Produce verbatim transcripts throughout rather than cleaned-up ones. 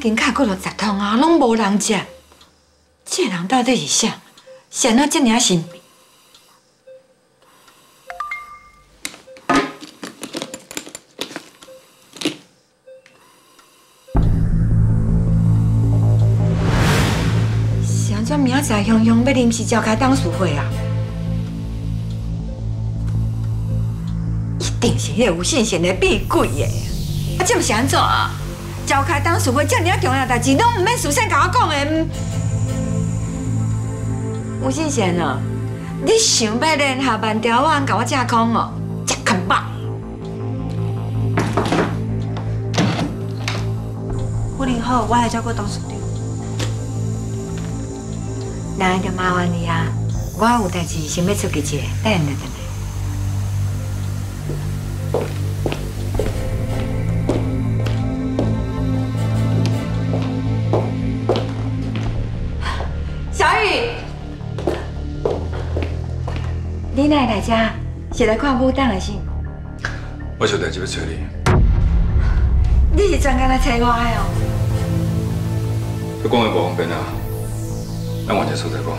间卡过了十通啊，拢无人接。这人到底是啥？是安怎这么神秘？是安怎明仔载雄雄要临时召开董事会啊？一定是迄个有信贤的避鬼的。啊，这么是安怎啊？召开董事会，这么重要代志，拢唔免事先甲我讲的。吴信贤啊，你想要连下万条湾甲我架空哦？真肯棒！ 夫人好，我来照顾董事长。 那就麻烦你啊，我有代志想要出去一下，等下就回来。你哪会来遮？是来看武党的信？ 我有代志要找你。 你是专工来找我的哦？ 你讲的无方便啊，咱换一个所在讲。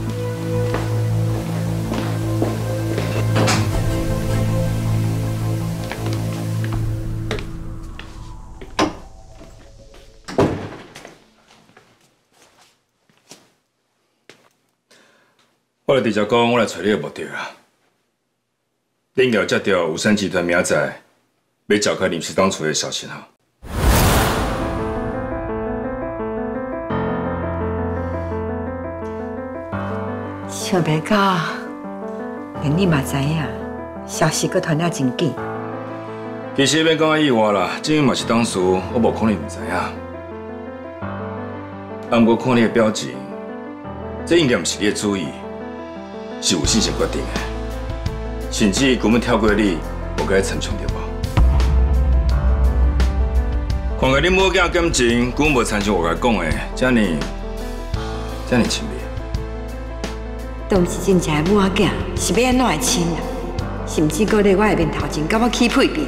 我来直接讲，我来找你的目的啊。恁了解到五山集团明仔载要召开临时董事会的消息哈？ 想袂到，连你嘛知影，消息阁传了真紧。 其实免讲啊意外啦，正因嘛是当时我无可能唔知影。啊，不过看你的表情，这应该唔是你的主意。 是有信心决定的，甚至根本跳过你，无甲你参详对无？看个恁母囝感情，根本无参详我甲讲的，遮尔遮尔亲密。 都毋是真正的母仔囝，是要安怎会亲啊？甚至搁咧我下面头前，甲我起屁屁。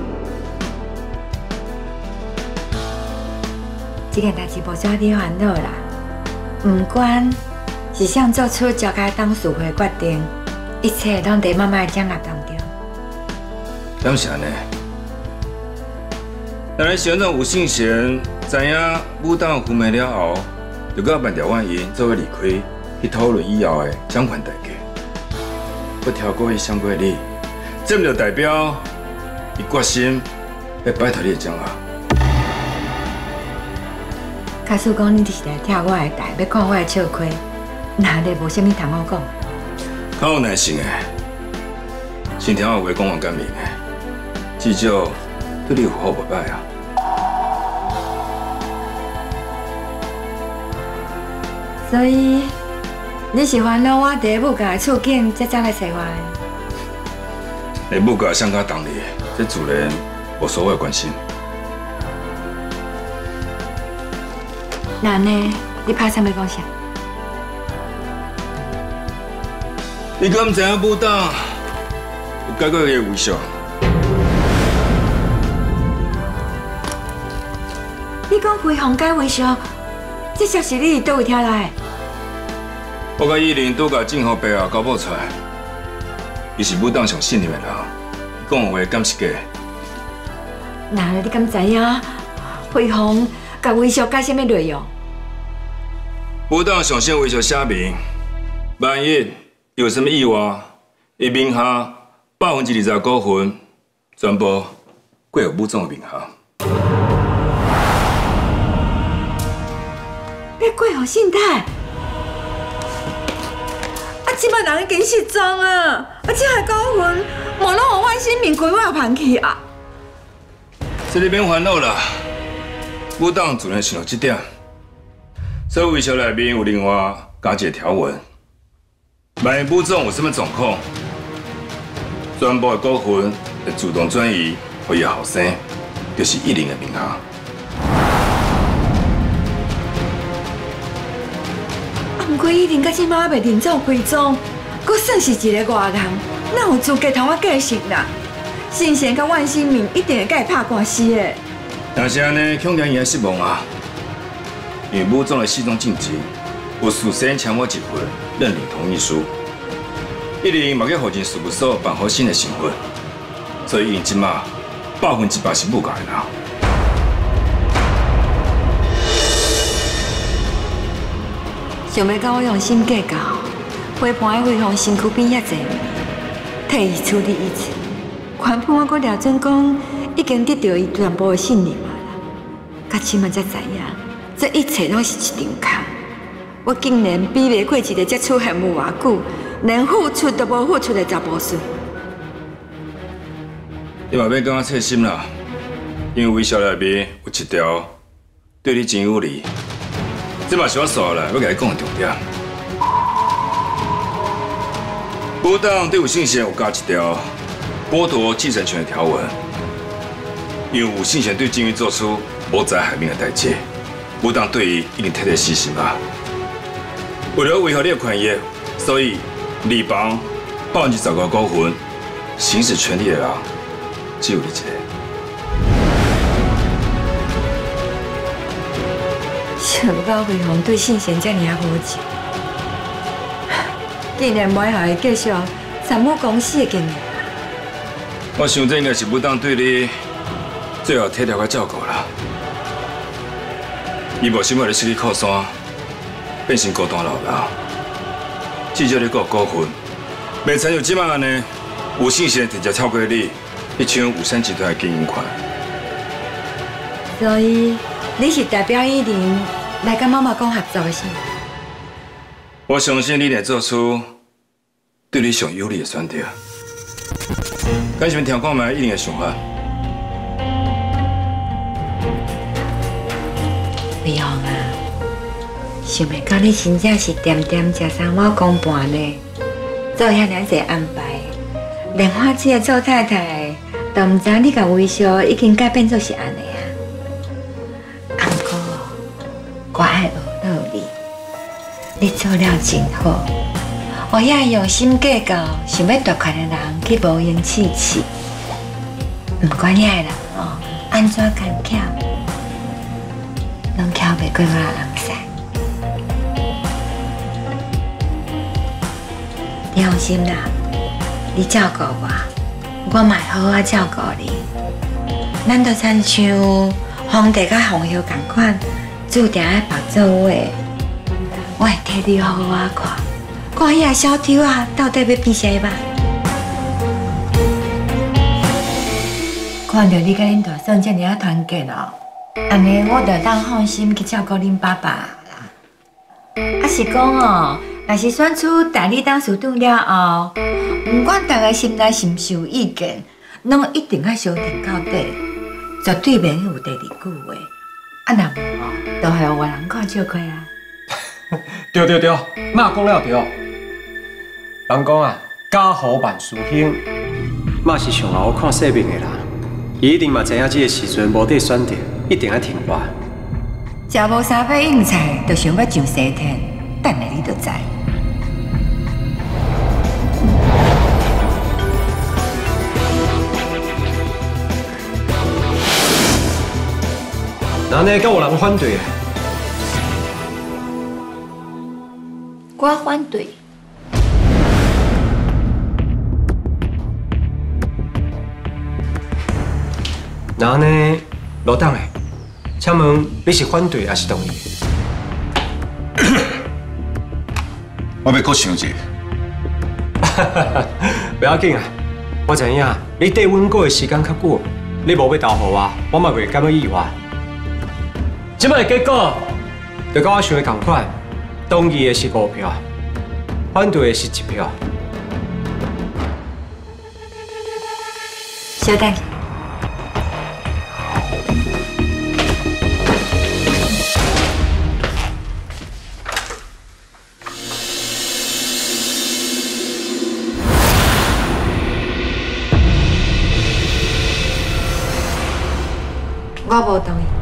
这件代志无啥你烦恼啦，唔管。 是想做出召开董事会决定，一切拢在慢慢掌握当中。 敢是安尼？当然，想让吴信贤知影武党覆灭了后，就甲万条万因作为离开去讨论以后的掌权代价。不超过伊想过你，这就代表伊决心要摆脱你的掌握。 假使讲你就是来跳我的台，要看我的笑亏。 那你无啥物通我讲？ 较有耐心的，先听我话讲完简明的，至少对你有好无歹啊。 所以你是烦恼我第一步甲处境，才才来找我的？ 你母甲相较同你，这自然无所谓关心。 那呢？你拍啥物讲啥？ 你敢唔知影武党有解决伊的威胁？ 你讲规行解威胁，这消息你倒位听来？ 我甲依林都甲政府背后交报出来，伊是武党上信任的人，伊讲的话敢是假？ 那你敢知影辉煌甲威胁解什么内容？ 武党上线威胁写明，万一 有什么意外，伊名下百分之二十股份全部归入武总的名下。 要归互信泰？啊，即摆人已经失踪啊！啊，这下股份莫拢互万新民归我盘去啊！ 这你免烦恼啦，武党自然想到这点，所以威胁内面有另外加一个条文。 万一武总有什么状况，全部的股份会自动转移给伊后生，就是依林的名下。 啊，不过依林到即马还袂认走归宗，佫算是一个外人，哪有资格同我继承啦？信贤甲万新民一定会甲伊拍官司的。 但是安尼，恐惊伊会失望啊！ 因为武总的系统晋级，有事先签我一份认领同意书，一定嘛去附近事务所办好新的身份，所以因即马百分之百是武家的人。 想要甲我用心计较，陪伴的辉煌身躯边遐济，替伊处理一切，原本我阁廖准讲已经得到伊全部的信任嘛啦，到即马才知影，这一切拢是一场空。我竟然比袂过一个才出现无偌久，连付出都无付出的查甫孙。 你嘛免感觉刺心啦，因为微笑内面有一条对你真有利。 这嘛是我刷来要甲你讲的重点。武党对吴信贤有加一条剥夺继承权的条文，因为吴信贤对金玉做出谋财害命的代价，武党对伊一定彻底死心吧。为了维护你的权益，所以立邦百分之十五股份行使权利的人只有你一个。 想不到辉煌对信贤这么啊无情，竟然买下伊继续参武公司的经营。 我想这应该是武党对你最后体贴的照顾啦。伊无想要你失去靠山，变成孤单老人。至少你还有股份，袂参像即摆安尼，有信贤直接超过你，去抢武山集团的经营权。 所以你是代表伊林来跟妈妈讲合作的是？ 我相信你会做出对你上有利的选择。敢是听看卖伊林的想法？ 伟煌啊，想袂到你真正是点点食三碗公半呢，做遐尔济安排，连我这个做太太都唔知你甲微笑已经改变做是安尼啊。阿哥，我爱学乐你，你做了真好。我遐用心计较，想要夺权的人去无言弃气，唔管遐个人哦，安怎干巧，拢巧袂过我人使。你放心啦，你照顾我，我嘛会好好照顾你。咱就亲像皇帝甲皇后同款，注定爱白做伙。我会替你好好看，看遐小丑啊，到底要变啥吧？看到你甲恁大嫂这么啊团结哦，安尼我就当放心去照顾恁爸爸啦。啊是讲哦，若是选出代理当署长了后，不管大家心内是毋是有意见，拢一定要相挺到底，绝对免有第二句话。啊，若无哦，就系有人看笑亏啊。 对对对，嘛讲了对。人讲啊，家和万事兴，嘛是上好看生命的人。伊一定嘛知影这个时阵无得选择，一定要挺我。 食无三百应菜，就想要上西天，等下你就知。 那呢，敢有人反对？ 我反对。 那呢，罗党诶，请问你是反对还是同意？ 我要搁想者。 不要紧啊，我知影你对阮过的时间较久，你无要投互我，我嘛袂感到意外。即摆结果就跟我想的同款。同意的是五票，反对的是一票。 稍等。我无同意。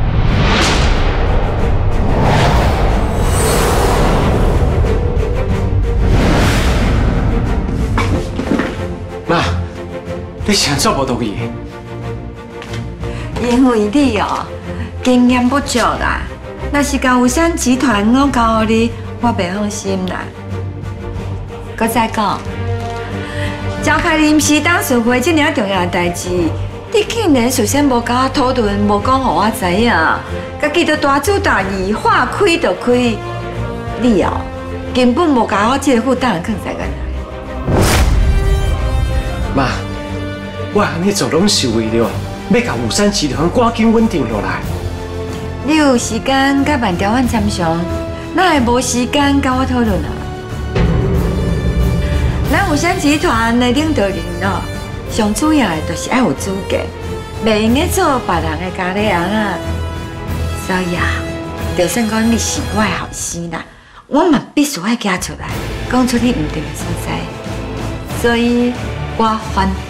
妈，你想做无同意？ 因为你哦经验不足啦， 若是甲有山集团我交予你，我袂放心啦。搁再讲，召开临时董事会这么重要的代志，你竟然事先无甲我讨论，无讲互我知影，家己就大主大意，话开就开，你哦根本无甲我这个副董囥在原来。 妈，我安尼做拢是为了要甲武山集团赶紧稳定落来。 你有时间甲万条阮参详，哪会无时间甲我讨论啊？咱武山集团的领导人哦，上主要的就是爱有资格，袂用咧做别人的家里人啊。所以啊，就算讲你是我的后生啦，我嘛必须要行出来，讲出你唔对的所在。所以我反对。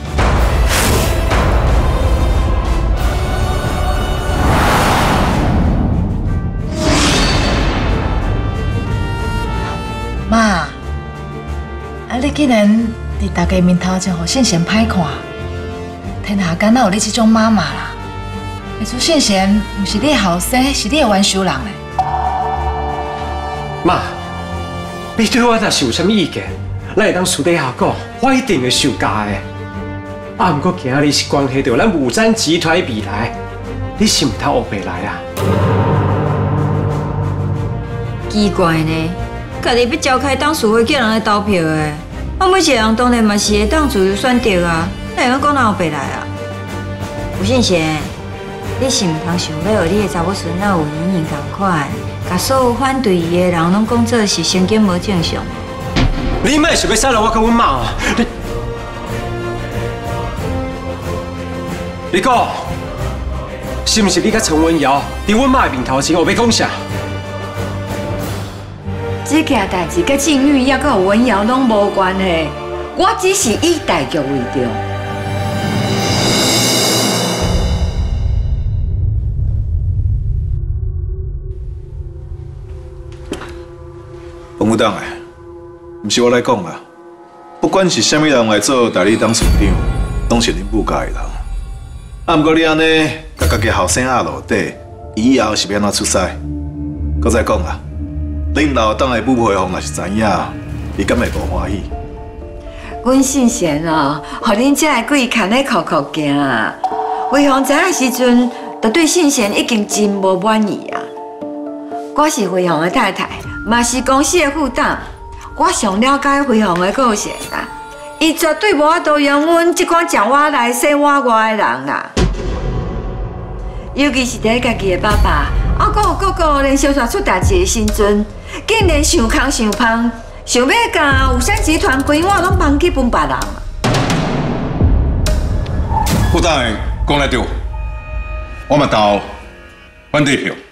妈，啊！你竟然伫大家面头前，互信贤歹看，天下间哪有你这种妈妈啦？会出信贤，毋是你的后生，是你的冤仇人嘞。 妈，你对我若是有啥物意见，咱会当私底下讲，我一定会受教的。啊，不过今仔日是关系到咱武山集团的未来，你是毋通黑白来啊？ 奇怪呢。家己要召开董事会叫人来投票的，啊，每一个人当然嘛是会当自由选择啊，哪会讲讲人后白来啊？吴信贤，你是毋通想要你的查某孙仔有莹莹同款，甲所有反对伊的人拢讲做是神经无正常。 你莫想要杀了我甲阮妈啊！你，你讲，是毋是你甲陈文瑶伫阮妈的面头前，我要讲啥？ 这件代志甲境遇也甲文瑶拢无关系，我只是以大局为重。 彭副董诶，毋是我来讲啦，不管是虾米人来做代理董事长，拢是恁母家的人。啊，不过你安尼甲家己后生仔落底，以后是要安怎出师？搁再讲啦。恁老党的母配方若是知影，伊敢会无欢喜？ 阮信贤哦，互恁遮的鬼牵咧哭哭行啊！辉煌知影时阵，就对信贤已经真无满意啊。我是辉煌的太太，嘛是公司的副董，我上了解辉煌的个性啊。伊绝对无法度容阮这款食碗内洗碗外的人啦。尤其是伫家己的爸爸，啊，搁有哥哥连小煞出代志的时阵。竟然想空想胖，想要甲武山集团规碗拢放去分别人。 副董的讲得对，我嘛投反对票。